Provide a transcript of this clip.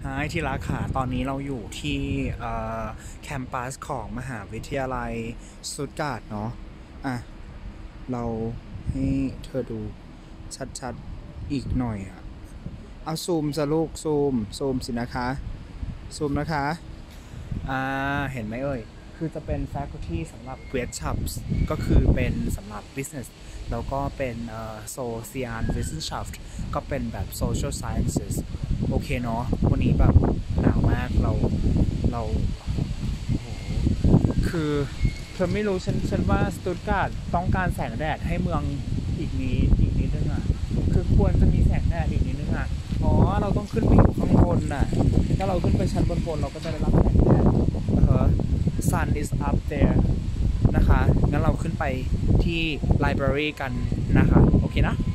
ฮายที่รักค่ะตอนนี้เราอยู่ที่แคมปัสของมหาวิทยาลัยสตุตการ์ดเนาะอ่ะเราให้เธอดูชัดๆอีกหน่อยอ่ะเอาซูมจะลูกซูมสินะคะซูมนะคะเห็นไหมเอ่ยคือจะเป็น faculty สำหรับ Wirtschafts ก็คือเป็นสำหรับ business แล้วก็เป็นSocial Wissenschaft ก็เป็นแบบ social sciences โอเคเนาะวันนี้แบบหนาวมากเราโอ้โหคือเธอไม่รู้ฉันว่าสตุตการ์ดต้องการแสงแดดให้เมืองอีกนิดนึงอ่ะคือควรจะมีแสงแดดอีกนิดนึงอ่ะอ๋อเราต้องขึ้นไปอยู่ข้างบนน่ะถ้าเราขึ้นไปชั้นบนเราก็จะได้รับแสงแดดsun is up there นะคะงั้นเราขึ้นไปที่ library กันนะคะโอเคนะ